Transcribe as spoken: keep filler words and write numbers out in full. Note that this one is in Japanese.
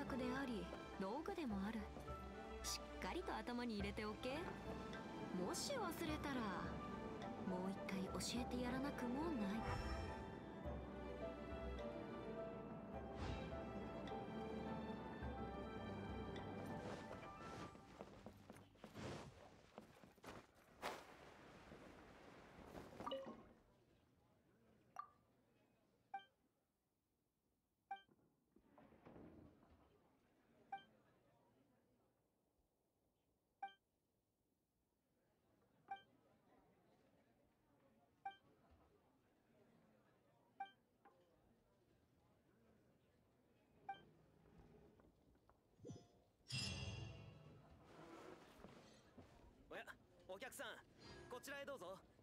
役であり道具でもある。しっかりと頭に入れておけ。もし忘れたらもう一回教えてやらなくもない。 おや、お客さん、こちらへどうぞ。